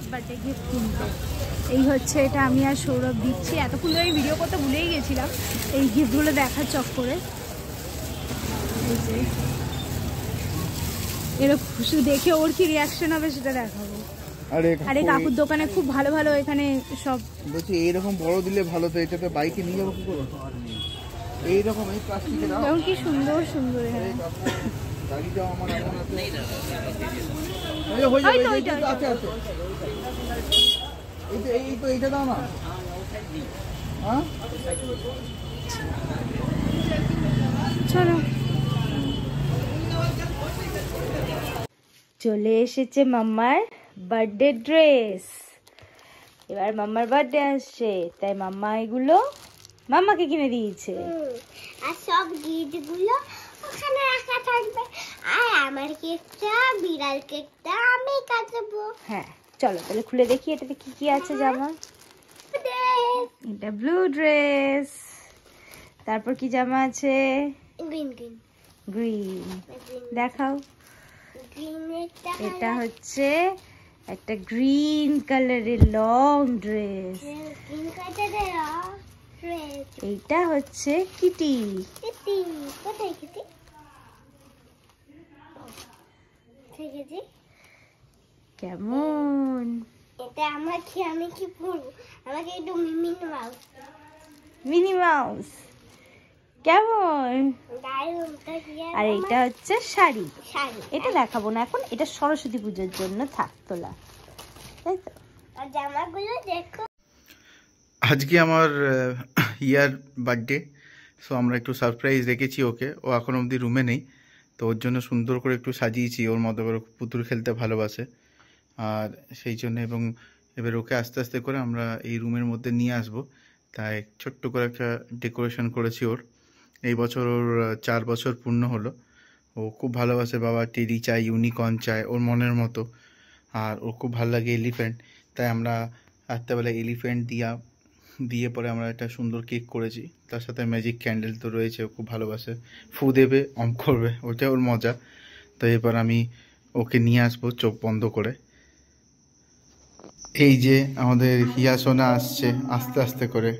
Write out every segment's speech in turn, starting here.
Birthday gift কিনতে। এই হচ্ছে এটা আমি আর সৌরভ দিচ্ছি। এতক্ষণ ধরে আমি ভিডিও করতে ভুলেই গেছিলাম এই গিফটগুলো দেখার চক্করে। এই যে এরকম শুধু দেখে ওর কি রিয়াকশন হবে সেটা দেখাবো। আরে কাকুর দোকানে খুব ভালো ভালো এখানে সব বলছি এইরকম বড় দিলে ভালো তো, এটাতে বাইকে নিয়ে যাবো কি করে? এইরকম এই প্লাস্টিকে দাও, যেমন কি সুন্দর সুন্দর এখানে গাড়িটাও আমার এমন আছে। এই তো এইটা দাও না। হ্যাঁ চলো, চলে এসেছে মাম্মার বার্থডে ড্রেস। এবার মাম্মার বার্থডে আসছে, তাই মাম্মা এগুলো মাম্মাকে কিনে দিয়েছে। আর সব গিফটগুলো ওখানে রাখা থাকবে, আর আমার কেকটা, বিড়াল কেকটা আমি কাটবো। হ্যাঁ চলো তাহলে খুলে দেখি এটাতে কি কি আছে জামা। এটা ব্লু ড্রেস, তারপর কি জামা আছে? গ্রিন গ্রিন গ্রিন, দেখাও। এটা হচ্ছে একটা গ্রিন কালারের লং ড্রেস। এইটা হচ্ছে কিটি। কোথায় কিটি? কেমন? এটা আমাকে, আমি কি পরবো? আমাকে একটু মিনি মাউস। মিনি মাউস কেমন? আর এইটা হচ্ছে শাড়ি। এটা দেখাবো না এখন, এটা সরস্বতী পুজোর জন্য থাক তোলা, তাই তো? জামাগুলো দেখো। আজকে আমার ইয়ার বার্থডে, সো আমরা একটু সারপ্রাইজ রেখেছি ওকে। ও এখন অবধি রুমে নেই, তো ওর জন্য সুন্দর করে একটু সাজিয়েছি। ওর মতো করে পুতুল খেলতে ভালোবাসে, আর সেই জন্য এবং এবার ওকে আস্তে আস্তে করে আমরা এই রুমের মধ্যে নিয়ে আসব, তাই ছোট্ট করে একটা ডেকোরেশন করেছি ওর। এই বছর ওর 4 বছর পূর্ণ হলো। ও খুব ভালোবাসে, বাবা টেডি চাই, ইউনিকর্ন চায় ওর মনের মতো, আর ওর খুব ভালো লাগে এলিফ্যান্ট। তাই আমরা রাত্রেবেলা এলিফ্যান্ট দিয়ে পরে আমরা একটা সুন্দর কেক করেছি, তার সাথে ম্যাজিক ক্যান্ডেল তো রয়েছে। ও খুব ভালোবাসে, ফু দেবে, অম করবে, ওটা ওর মজা। তো এবার আমি ওকে নিয়ে আসবো চোখ বন্ধ করে। এই যে আমাদের হিয়া সোনা আসছে, আস্তে আস্তে করে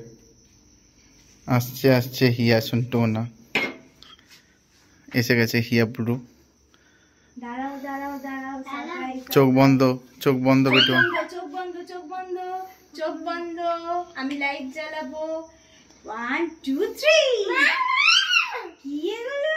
আসছে হিয়া টোনা এসে গেছে। হিয়া ব্লু, চোখ বন্ধ বেটু, চোখ বন্ধ। আমি লাইট জ্বালাবো। 1 2 3। কি এগুলো?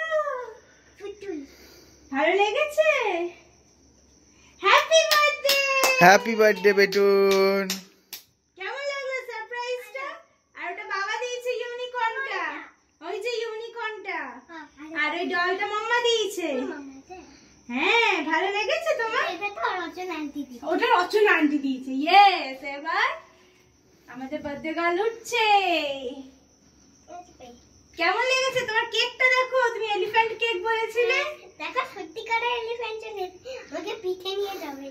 ভালো লেগেছে? Happy birthday, happy birthday Betun. কেমন লাগলো সারপ্রাইজটা? আর ওটা বাবা দিয়েছে ইউনিকর্নটা, ওই যে ইউনিকর্নটা, আর ওই ডলটা মাম্মা দিয়েছে। হ্যাঁ ভালো লেগেছে তোমার? ওটা রচনা আন্টি দিয়েছে। ইয়েস, এবার আমাদের বার্থডে গার্ল উঠছে। কেমন লেগেছে তোমার? কেকটা দেখো, তুমি এলিফ্যান্ট কেক বলেছিলে। দেখো সত্যিকারের এলিফ্যান্ট, আমাকে পিঠে নিয়ে যাবে।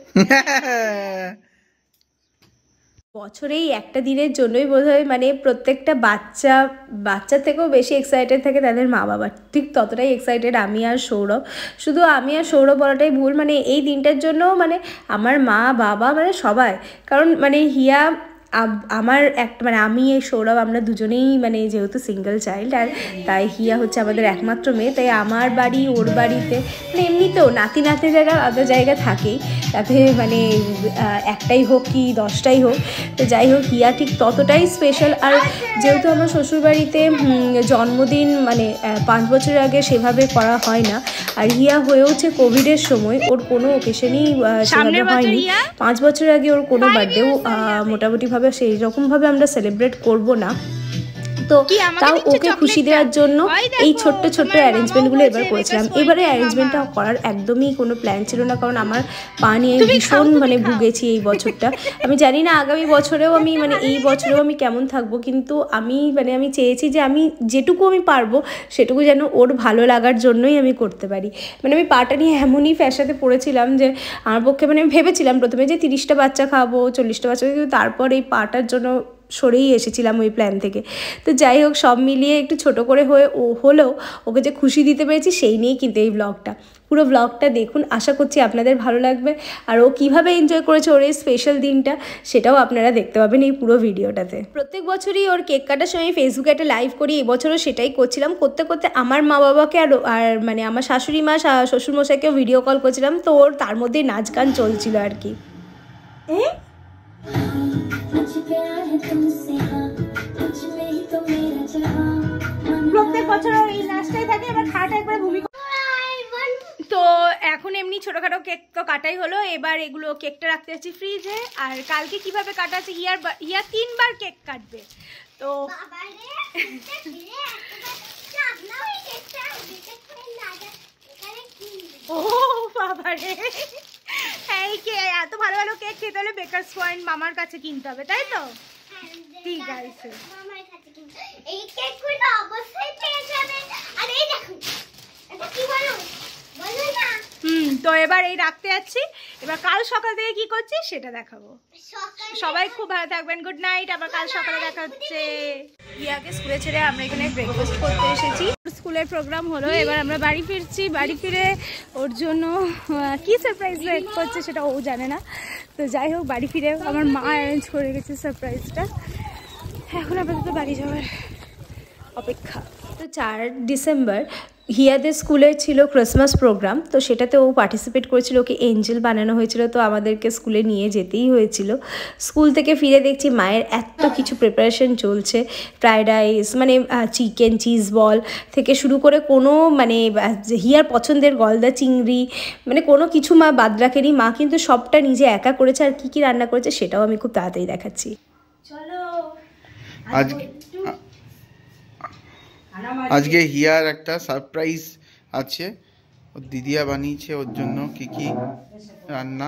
বছরেই একটা দিনের জন্যই বোধহয় মানে প্রত্যেকটা বাচ্চা থেকেও বেশি এক্সাইটেড থাকে তাদের মা বাবা। ঠিক ততটাই এক্সাইটেড আমি আর সৌরভ। শুধু আমি আর সৌরভ বলাটাই ভুল, মানে এই দিনটার জন্য মানে আমার মা বাবা মানে সবাই। কারণ মানে হিয়া আমার একটা মানে আমি সৌরভ আমরা দুজনেই মানে যেহেতু সিঙ্গেল চাইল্ড, আর তাই হিয়া হচ্ছে আমাদের একমাত্র মেয়ে, তাই আমার বাড়ি ওর বাড়িতে মানে এমনিতেও নাতি জায়গা আলাদা জায়গা থাকেই, তাতে মানে একটাই হোক কি 10টাই হোক, তো যাই হোক হিয়া ঠিক ততটাই স্পেশাল। আর যেহেতু আমার শ্বশুরবাড়িতে জন্মদিন মানে 5 বছর আগে সেভাবে করা হয় না, আর হিয়া হয়েওছে কোভিডের সময়, ওর কোনো ওকেশনই সেভাবে হয়নি। 5 বছর আগে ওর কোনো বার্থডেও মোটামুটিভাবে সেই রকমভাবে আমরা সেলিব্রেট করব না, তো তাও ওকে খুশি দেওয়ার জন্য এই ছোট্ট অ্যারেঞ্জমেন্টগুলো এবার করেছিলাম। এবারে অ্যারেঞ্জমেন্টটা করার একদমই কোনো প্ল্যান ছিল না, কারণ আমার পা নিয়ে ভীষণ মানে ভুগেছি এই বছরটা। আমি জানি না আগামী বছরেও আমি মানে এই বছরেও আমি কেমন থাকবো, কিন্তু আমি চেয়েছি যে আমি যেটুকু আমি পারবো সেটুকু যেন ওর ভালো লাগার জন্যই আমি করতে পারি। মানে আমি পাটা নিয়ে এমনই ফ্যাসাতে পড়েছিলাম যে আমার পক্ষে মানে আমি ভেবেছিলাম প্রথমে যে 30টা বাচ্চা খাবো, 40টা বাচ্চা, কিন্তু তারপর এই পাটার জন্য সরেই এসেছিলাম ওই প্ল্যান থেকে। তো যাই হোক, সব মিলিয়ে একটু ছোট করে হলেও ওকে যে খুশি দিতে পেরেছি সেই নিয়েই কিন্তু এই ব্লগটা। পুরো ব্লগটা দেখুন, আশা করছি আপনাদের ভালো লাগবে। আর ও কীভাবে এনজয় করেছে ওর এই স্পেশাল দিনটা সেটাও আপনারা দেখতে পাবেন এই পুরো ভিডিওটাতে। প্রত্যেক বছরই ওর কেক কাটার সময় ফেসবুকে একটা লাইভ করি, এবছরও সেটাই করছিলাম। করতে করতে আমার মা বাবাকে আর মানে আমার শাশুড়ি মা শ্বশুরমশাইকেও ভিডিও কল করছিলাম, তো ওর তার মধ্যেই নাচ গান চলছিল আর কি। প্রত্যেক বছর এই নাচটাই থাকে, এবার খাটা একবার ভূমিকা। তো এখন এমনি ছোটখাটো কেক তো কাটাই হলো, এবার এগুলো কেকটা রাখতে যাচ্ছি ফ্রিজে। আর কালকে কিভাবে কাটাচ্ছে, ইয়া 3 বার কেক কাটবে। তো ও বাবারে, এই কে এত ভালো ভালো কেক খেতে হলে বেকারস পয়েন্ট মামার কাছে কিনতে হবে, তাই তো? ঠিক আছে, এই কেকগুলো অবশ্যই পেয়ে যাবে। আর এই দেখুন, এটা কি বলো বলো না। তো এবার এই রাখতে যাচ্ছি, এবার কাল সকাল থেকে কি করছি সেটা দেখাবো। সবাই খুব ভালো থাকবেন, গুড নাইট, আবার কাল সকালে দেখা হচ্ছে। ইয়াকে স্কুলে ছেড়ে আমরা এখানে ব্রেকফাস্ট করতে এসেছি। স্কুলের প্রোগ্রাম হলো, এবার আমরা বাড়ি ফিরছি। বাড়ি ফিরে ওর জন্য কি সারপ্রাইজ ওয়েট করছে সেটা ও জানে না। তো যাই হোক, বাড়ি ফিরে আমার মা অ্যারেঞ্জ করে গেছে সারপ্রাইজটা। এখন আপাতত বাড়ি যাওয়ার অপেক্ষা। তো 4 ডিসেম্বর হিয়াদের স্কুলে ছিল ক্রিসমাস প্রোগ্রাম, তো সেটাতে ও পার্টিসিপেট করেছিল, ওকে এঞ্জেল বানানো হয়েছিল, তো আমাদেরকে স্কুলে নিয়ে যেতেই হয়েছিল। স্কুল থেকে ফিরে দেখছি মায়ের এত কিছু প্রিপারেশন চলছে, ফ্রাইড রাইস মানে চিকেন চিজ বল থেকে শুরু করে কোনো মানে হিয়ার পছন্দের গলদা চিংড়ি মানে কোনো কিছু মা বাদ রাখেনি। মা কিন্তু সবটা নিজে একা করেছে, আর কী কী রান্না করেছে সেটাও আমি খুব তাড়াতাড়ি দেখাচ্ছি। চলো আজকে হিয়ার একটা সারপ্রাইজ আছে, ওর দিদিয়া বানিয়েছে ওর জন্য কি কি রান্না।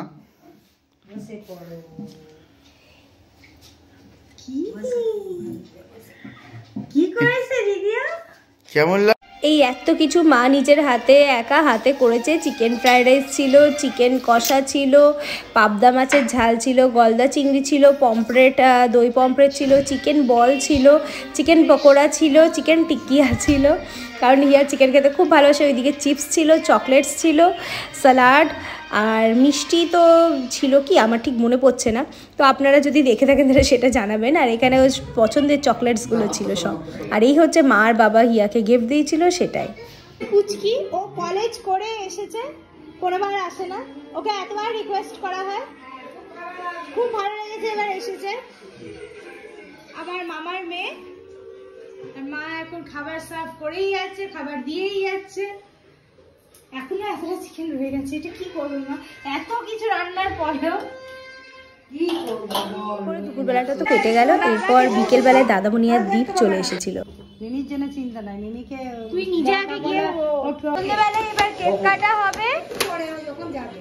কি করেছে দিদিয়া, কেমন এই এত কিছু মা নিজের একা হাতে করেছে। চিকেন ফ্রাইড রাইস ছিল, চিকেন কষা ছিল, পাবদা মাছের ঝাল ছিল, গলদা চিংড়ি ছিল, পমফ্রেট দই পমফ্রেট ছিল, চিকেন বল ছিল, চিকেন পকোড়া ছিল, চিকেন টিক্কিয়া ছিল, কারণ হিয়া চিকেন খেতে খুব ভালোবাসে। ওইদিকে চিপস ছিল, চকলেটস ছিল, স্যালাড আর মিষ্টি তো ছিল কি আমার ঠিক মনে পড়ছে না। তো আপনারা যদি দেখে থাকেন তাহলে সেটা জানাবেন। আর এখানে ওই পছন্দের চকলেটসগুলো ছিল সব। আর এই হচ্ছে মা আর বাবা হিয়াকে গিফট দিয়েছিল সেটাই। পুচকি ও কলেজ করে এসেছে, কোনোবার আসে না, ওকে এতবার রিকোয়েস্ট করা হয়, খুব ভালো লেগেছে এবার এসেছে। আমার মামার মেয়ে, মা এখন খাবার সার্ভ করেই যাচ্ছে, খাবার দিয়েই যাচ্ছে। এখনো এতটা চিকেন রয়ে গেছে, এটা কি করবো মা, এত কিছু রান্নার পরেও কি করবো। দুপুরবেলাটা তো কেটে গেল, এরপর বিকেলবেলায় দাদামণি আর দীপ চলে এসেছিল। নিনির জন্য চিন্তা নাই, নিনিকে তুই নিজে আগে গিয়ে সন্ধ্যেবেলায় এবার কেক কাটা হবে, পরে ও যখন যাবে।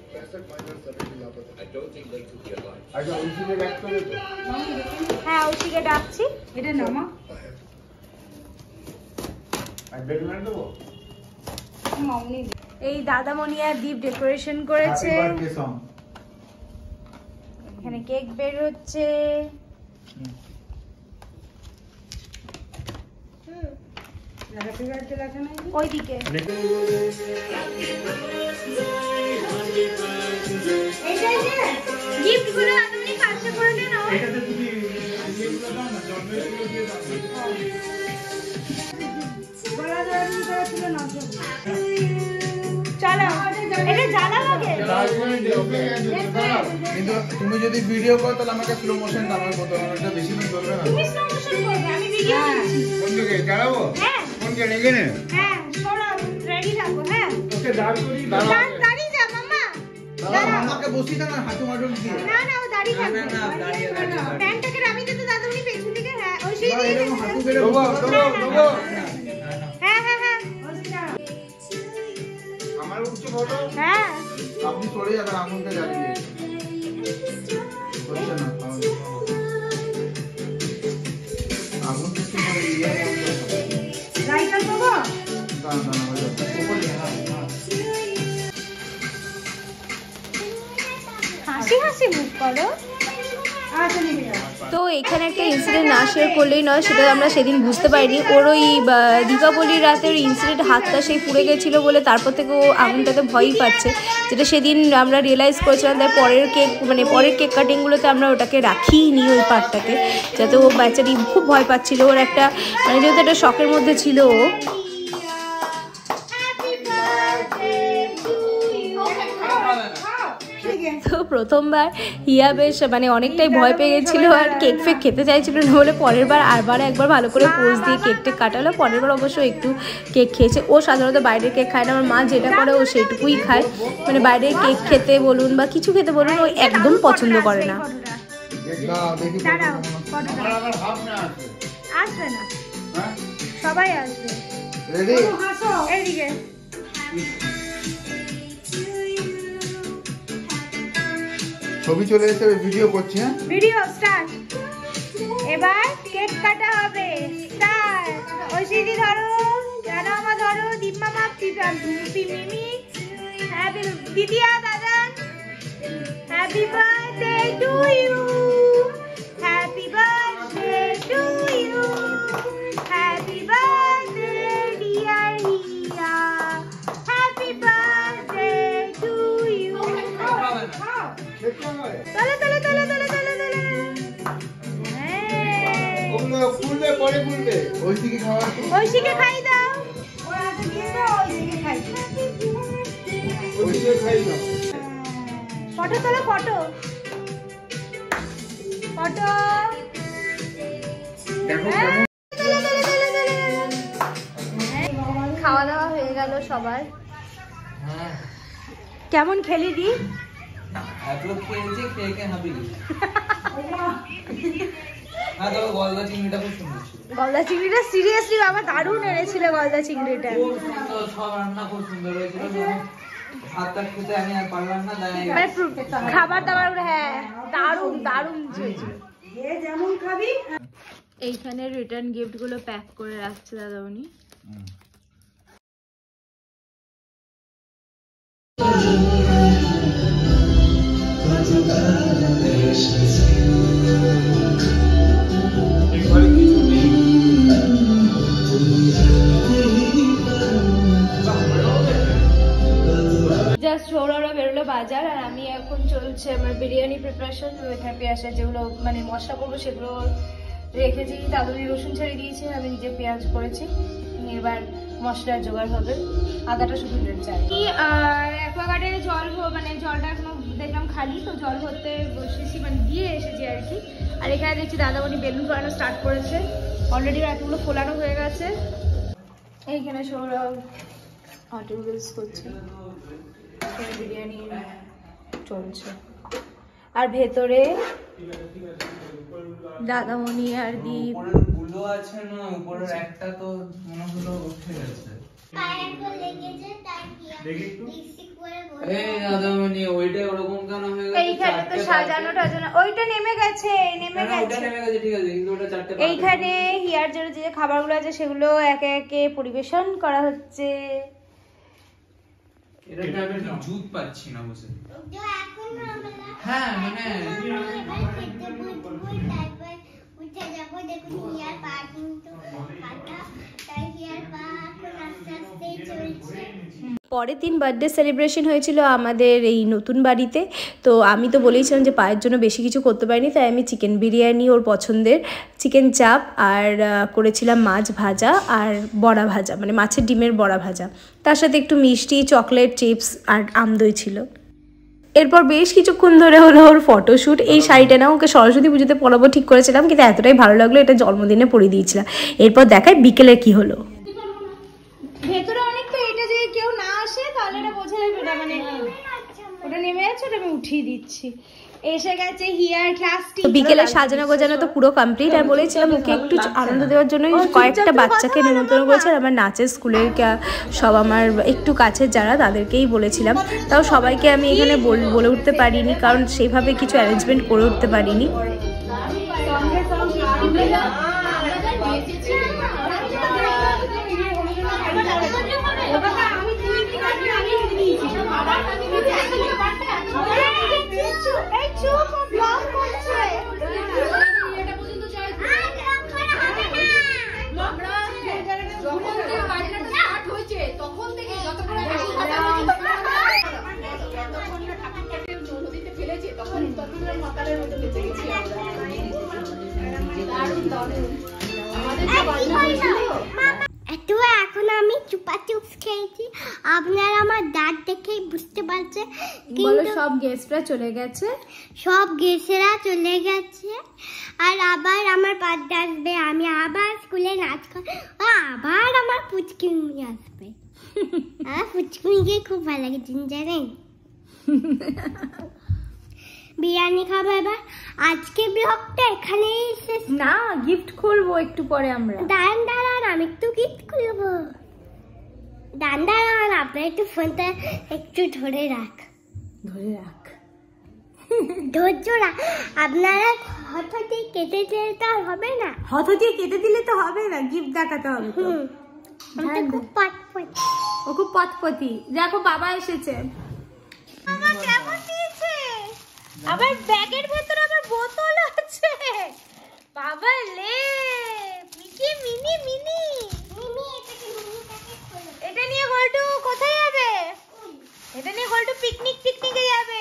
হ্যাঁ ওইদিকে ডাকছি, এটা নামা এই দাদামণি আর দীপ ডেকোরেশন করেছে, এখানে কেক বের হচ্ছে। ওইদিকে গিফটগুলো দাদামণি কাছে করে দেন। কিন্তু তুমি যদি ভিডিও করো তাহলে আমাকে স্লো মোশন দাও, এটা বেশি দিন চলবে না। তুমি স্লো মোশন করবে, আমি ভিডিও করছি। কোন দিকে চালাবো? হ্যাঁ কোন দিকে এখানে? হ্যাঁ সরো, রেডি থাকো। হ্যাঁ ওকে দাঁড় করি, দাঁড়িয়ে যা মাম্মা, দাঁড়া আমাকে বসিয়ে দাও না, হাঁটু মাটু দিয়ে। না না ও দাঁড়িয়ে থাকবে, না দাঁড়িয়ে থাকবে, প্যান্টটাকে নামি দিতে দাদামণি পেছন দিকে। হ্যাঁ ওই সেই দিকে হাঁটু বেরে দেবো দেবো। হ্যাঁ হ্যাঁ হ্যাঁ আমার উঠছে ফটো। হ্যাঁ আপনি চলে যাবেন আগুনটা জ্বালিয়ে, হচ্ছে না আগুন থেকে মানে ইয়ে লাইটার দেবো না না না হয়ে যাবে উপরে। হাসি হাসি মুখ করো। তো এখানে একটা ইনসিডেন্ট না শেয়ার করলেই নয়, সেটা আমরা সেদিন বুঝতে পারিনি। ওর ওই দীপাবলির রাতে ওর ইনসিডেন্ট হাতটা সেই পুড়ে গেছিলো বলে তারপর থেকে ও আগুনটাতে ভয়ই পাচ্ছে, যেটা সেদিন আমরা রিয়েলাইজ করেছিলাম। তাই পরের কেক কাটিংগুলোতে আমরা ওটাকে রাখিই ওই পার্টটাকে, যাতে ও বাচ্চাটি খুব ভয় পাচ্ছিলো। ওর একটা যেহেতু একটা শখের মধ্যে ছিল ও। তো প্রথমবার হিয়া বেশ অনেকটাই ভয় পেয়ে গেছিলো আর কেক ফেক খেতে চাইছিল না বলে পরের বার একবার ভালো করে পোজ দিয়ে কেকটা কাটালো। পরের বার অবশ্য একটু কেক খেয়েছে। ও সাধারণত বাইরের কেক খায় না, আমার মা যেটা করে ও সেইটুকুই খায়। বাইরের কেক খেতে বলুন বা কিছু খেতে বলুন ও একদম পছন্দ করে না। আসবে না, সবাই আসবে। এইদিকে ছবি চলে এসে ভিডিও করছি। হ্যাঁ, ভিডিও স্টার্ট। এবার কেক কাটা হবে। স্টার্ট। ঐশিদি ধরো, জানামা ধরো, দীপমামা, মিমি, হ্যাপি দিদিয়া দাদান, happy birthday to you, happy birthday to you, happy birthday dear Hiya, happy birthday to you. চলো চলো চলো চলো চলো চলো। ঐশীকে খাই দাও। ফটো তোলো, ফটো ফটো। খাওয়া দাওয়া হয়ে গেল সবার। কেমন খেলি দি? গলদা চিংড়িটা সিরিয়াসলি বাবা দারুণ এনেছিল। গলদা চিংড়িটা খাবার দাবার হ্যাঁ দারুণ দারুণ হয়েছিল। যেমন খাবি। এইখানে রিটার্ন গিফট গুলো প্যাক করে রাখছে দাদামণি। জাস্ট সৌরভরা বেরোলো বাজার আর আমি এখন চলছে আমার বিরিয়ানি প্রিপারেশন। এখানে পেঁয়াজটা যেগুলো মশলা করবো সেগুলো রেখেছি। দাদুনি রসুন ছেড়ে দিয়েছে, আমি নিজে পেঁয়াজ করেছি। এবার মশলার জোগাড় হবে, আদাটা শুধু চাই। অ্যাকোয়াগার্ডে জল জলটা এখনো দেখলাম খালি, তো জল ভরতে বসেছি দিয়ে এসেছি আর কি। আর এখানে দেখছি দাদামণি বেলুন ফোলানো স্টার্ট করেছে। অলরেডি এতগুলো ফোলানো হয়ে গেছে। এইখানে সৌরভ হট নুডলস করছে, বিরিয়ানি চলছে। আর ভেতরে দাদামণি আর দীপ গুলো আছে না, উপরের একটা তো মনে হলো উঠে গেছে। ওইটা ওরকম কেন হয়ে গেছে? এইখানে তো সাজানো টাজানো ওইটা নেমে গেছে। ঠিক আছে, কিন্তু ওটা চারটে। এইখানে হিয়ার জন্য যে খাবারগুলো আছে সেগুলো একে একে পরিবেশন করা হচ্ছে। এটা আমি জুত পাচ্ছি না বসে। হ্যাঁ পরের দিন বার্থডে সেলিব্রেশন হয়েছিল আমাদের এই নতুন বাড়িতে। তো আমি তো বলেইছিলাম যে পায়ের জন্য বেশি কিছু করতে পারিনি, তাই আমি চিকেন বিরিয়ানি, ওর পছন্দের চিকেন চাপ আর করেছিলাম মাছ ভাজা আর বড়া ভাজা, মাছের ডিমের বড়া ভাজা। তার সাথে একটু মিষ্টি, চকলেট, চিপস আর আমদই ছিল। এরপর বেশ কিছুক্ষণ ধরে হলো ওর ফটোশ্যুট। এই শাড়িটা না ওকে সরস্বতী পুজোতে পরাবো ঠিক করেছিলাম, কিন্তু এতটাই ভালো লাগলো এটা জন্মদিনে পরিয়ে দিয়েছিলাম। এরপর দেখায় বিকেলে কি হলো। ভেতরে অনেক, তো এটা যদি কেউ না আসে তাহলে এটা বোঝা যাবে না। ওটা নেমে যাচ্ছে, ওটা আমি উঠিয়ে দিচ্ছি। এসে গেছে হিয়ার ক্লাসটি। বিকেলে সাজানো গোজানো তো পুরো কমপ্লিট। আর বলেছিলাম ওকে একটু আনন্দ দেওয়ার জন্য কয়েকটা বাচ্চাকে নিমন্ত্রণ করেছে। আর আমার নাচের স্কুলের সব আমার একটু কাছের যারা তাদেরকেই বলেছিলাম। তাও সবাইকে আমি এখানে বলে উঠতে পারিনি, কারণ সেইভাবে কিছু অ্যারেঞ্জমেন্ট করে উঠতে পারিনি। সকালের মতো বেঁচে গেছি আমরা। তো এখন আমি চুপা চুপস খেয়েছি, আপনারা আমার দাঁত দেখেই বুঝতে পারছেন। বলো সব গেস্টরা চলে গেছে, সব গেস্টরা চলে গেছে, আর আবার আমার বার্থডে আসবে, আমি আবার স্কুলে নাচ করব, আবার আমার পুচকিমি আসবে। আমার পুচকিমিকে খুব ভালো লাগে, জানেন? বিরিয়ানি খাবো এবার। আজকে ব্লগটা এখানেই শেষ। না গিফট খুলবো একটু পরে আমরা। দাঁড়ান আমি একটু গিফট খুলবো। দাঁড়ান আপনার একটু ফোনটা একটু ধরে রাখ। ধৈর্য রাখ। আপনারা হঠাৎই কেটে দিলে তো হবে না। হঠাৎই কেটে দিলে তো হবে না, গিফট দেখাতে হবে তো। আমি তো খুব পটপট। ও খুব পথপতি। দেখো বাবা এসেছে। বাবা কেমন দিয়েছে? আবার ব্যাগের ভেতরে আবার বোতল আছে। বাবা লে মিকি মিনি মিনি। এটা নিয়ে গল্টু কোথায় যাবে? এটা নিয়ে গল্টু পিকনিকে যাবে।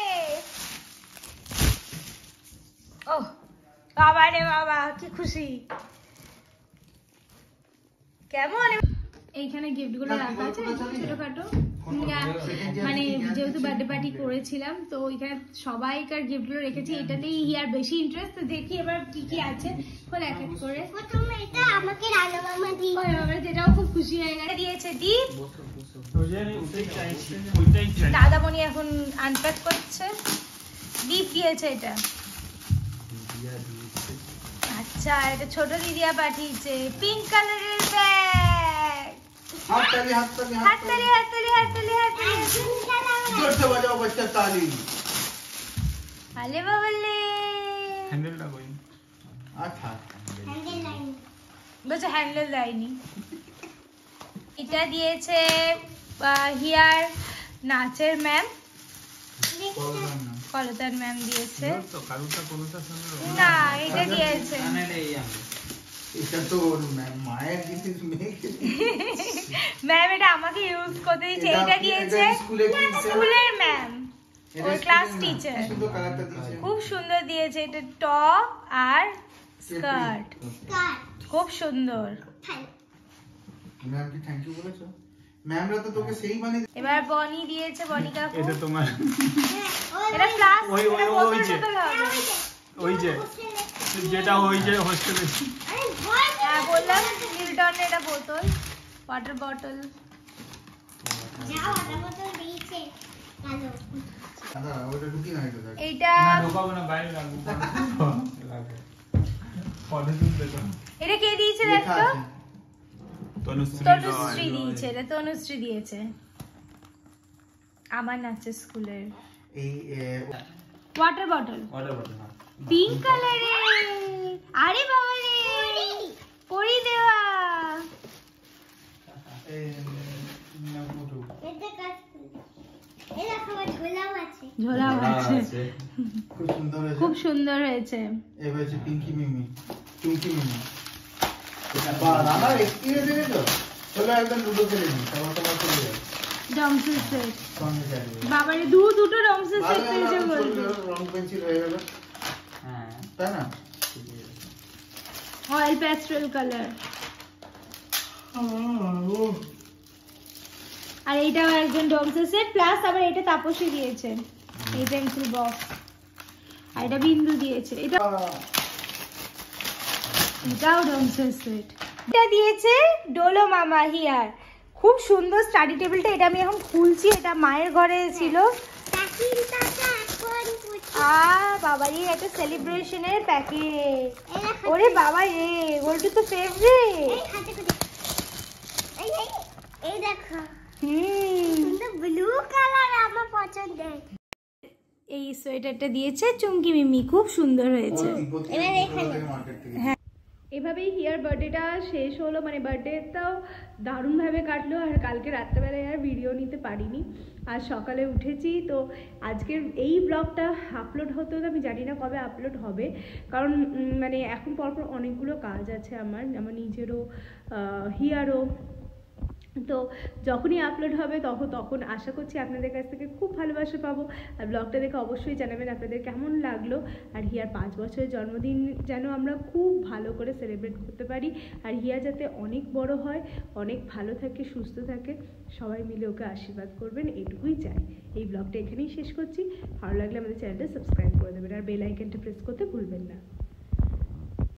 ও বাবা রে বাবা, কি খুশি। কেমন এইখানে গিফট গুলো রাখা আছে ছোটখাটো, মানে যেহেতু বার্থডে পার্টি করেছিলাম তো ওইখানে সবাইকার গিফট গুলো রেখেছি। এটাতেই ইয়ার বেশি ইন্টারেস্ট, তো দেখি এবার কি কি আছে। খোল এক এক করে। প্রথমে এটা আমাকে রানু মামা দিয়ে, যেটাও খুব খুশি হয়ে গেছে। দিয়েছে দীপ, ওইটাই দাদামণি এখন আনপ্যাক করছে। দীপ দিয়েছে এটা। আচ্ছা এটা ছোট দিদিয়া পাঠিয়েছে পিঙ্ক কালারের ব্যাগ। হাততালি হাততালি হাততালি হাততালি হাততালি। जोर से बजाओ बच्चा ताली। আলে বাবলে হ্যান্ডেলটা কই? আচ্ছা হ্যান্ডেল লাইন। বলছে হ্যান্ডেল দেয়নি। এটা দিয়েছে হিয়ার নাচের ম্যাম, কলতার ম্যাম দিয়েছে। তো কারুটা কোনটা শুনলো না এটা দিয়েছে এটা তো মায়ের জিনিস মেয়েকে ম্যাম, এটা আমাকে ইউজ করতে দিয়েছে। এটা দিয়েছে স্কুলের ম্যাম, ওর ক্লাস টিচার। সুন্দর কালারটা দিয়েছে, খুব সুন্দর দিয়েছে। এটা টপ আর স্কার্ট, কাট। খুব সুন্দর। ম্যাম কি থ্যাংক ইউ বলেছো? ম্যামরা তো তোকে সেই বানিয়ে। এবার বনি দিয়েছে, বনি কাকু। এটা তোমার এটা ক্লাস, ওই যে ওই যে যেটা ওই যে হোস্টেলে। আরে ভয় হ্যাঁ বললাম লিলটন, এটা বোতল, ওয়াটার বটল। যাও আমার মতো দিয়েছে। হ্যালো। দাদা ওটা ঢুকি না এটা দেখ। এইটা না ঢোকাবো না, বাইরে রাখবো। ফটো তুলতে তো এটা কে দিয়েছে লেখা দেখো? আছে। তনুশ্রী দিয়েছে। এটা তনুশ্রী দিয়েছে, আমার নাচের স্কুলের। এই ওয়াটার বটল অর্ডার করতে না। পিঙ্ক কালারের। আরে বাবা রে, পরি দেওয়া। এটা কাট। এটা খাবার ঝোলাও আছে। ঝোলা আছে, খুব সুন্দর হয়েছে। খুব সুন্দর হয়েছে। এবার হচ্ছে পিঙ্কি মিমি, চুমকি মিমি। বাহ আমার এক্সপিরিয়েন্স হয়ে গেল। চলো একদম লুডো খেলে নি, তারপর তোমার চলে যাবে রংসের সেট। সঙ্গে যাবে। বাবারে দুটো রংসের সেট পেয়েছে বলতো। রং পেন্সিল হয়ে গেল, হ্যাঁ তাই না? Oil pastel colour. আর এইটাও একজন ডমসের সেট, প্লাস আবার এটা তাপসী দিয়েছে, এই পেন্সিল বক্স। আর এটা বিন্দু দিয়েছে। এটাও ডমসের সেট। এটা দিয়েছে ডোলো মামা হিয়ার, খুব সুন্দর স্টাডি টেবিলটা। এটা আমি এখন খুলছি, এটা মায়ের ঘরে ছিল। প্যাকিংটাটা এখন বাবারে একটা সেলিব্রেশনের প্যাকেট। ওরে বাবা রে, গোল্টু তো ফেভারিট। এই হাতে করে। এই দেখো। হুম, সুন্দর ব্লু কালার আমার পছন্দের। এই সোয়েটারটা দিয়েছে চুমকি মিমি, খুব সুন্দর হয়েছে। এবার এখানে। মার্কেট থেকে এভাবেই হিয়ার বার্থডেটা শেষ হলো, মানে বার্থডেটাও দারুণভাবে কাটলো। আর কালকে রাত্রেবেলায় আর ভিডিও নিতে পারিনি, আর সকালে উঠেছি। তো আজকের এই ব্লগটা আপলোড হতে হতে আমি জানি না কবে আপলোড হবে, কারণ মানে এখন পরপর অনেকগুলো কাজ আছে আমার নিজেরও, হিয়ারও। তো যখনই আপলোড হবে তখন আশা করছি আপনাদের কাছ থেকে খুব ভালোবাসা পাবো। আর ব্লগটা দেখে অবশ্যই জানাবেন আপনাদের কেমন লাগলো। আর হিয়ার 5 বছরের জন্মদিন যেন আমরা খুব ভালো করে সেলিব্রেট করতে পারি, আর হিয়া যাতে অনেক বড় হয়, অনেক ভালো থাকে, সুস্থ থাকে, সবাই মিলে ওকে আশীর্বাদ করবেন, এটুকুই চাই। এই ব্লগটা এখানেই শেষ করছি। ভালো লাগলে আমাদের চ্যানেলটা সাবস্ক্রাইব করে দেবেন আর বেল আইকনটা প্রেস করতে ভুলবেন না।